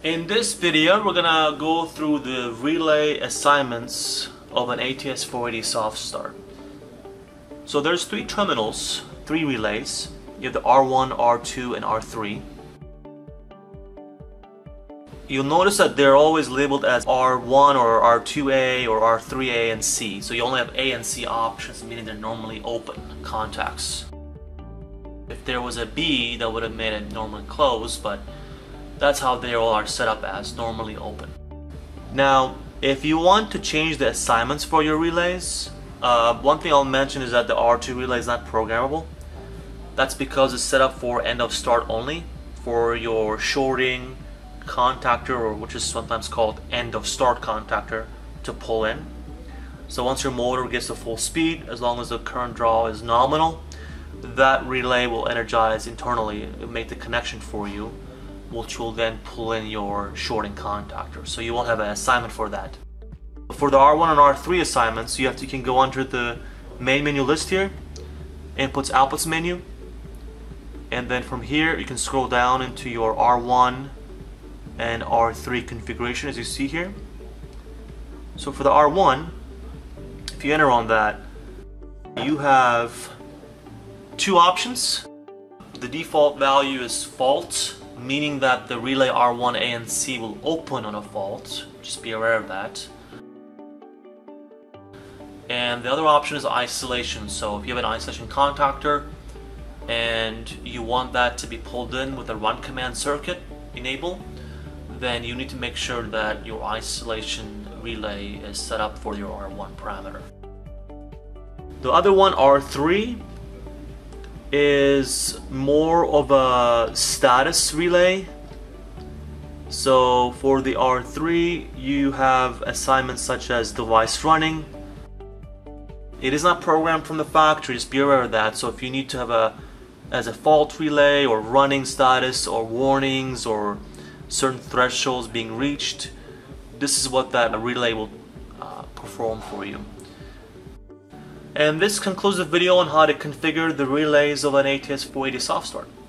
In this video, we're gonna go through the relay assignments of an ATS480 Soft Starter. So there's three terminals, three relays. You have the R1, R2, and R3. You'll notice that they're always labeled as R1 or R2A or R3A and C. So you only have A and C options, meaning they're normally open contacts. If there was a B, that would have made it normally closed, but that's how they all are set up as, normally open. Now, if you want to change the assignments for your relays, one thing I'll mention is that the R2 relay is not programmable. That's because it's set up for end of start only, for your shorting contactor, or which is sometimes called end of start contactor, to pull in. So once your motor gets to full speed, as long as the current draw is nominal, that relay will energize internally, make the connection for you, which will then pull in your shorting contactor. So you won't have an assignment for that. For the R1 and R3 assignments, you can go under the main menu list here, inputs outputs menu, and then from here you can scroll down into your R1 and R3 configuration, as you see here. So for the R1, if you enter on that, you have two options. The default value is fault, meaning that the relay R1, A, and C will open on a fault. Just be aware of that. And the other option is isolation. So if you have an isolation contactor and you want that to be pulled in with a run command circuit enable, then you need to make sure that your isolation relay is set up for your R1 parameter. The other one, R3, is more of a status relay. So for the R3, you have assignments such as device running. It is not programmed from the factory, just be aware of that. So if you need to have as a fault relay or running status or warnings or certain thresholds being reached, this is what that relay will perform for you. And this concludes the video on how to configure the relays of an ATS480 Soft Starter.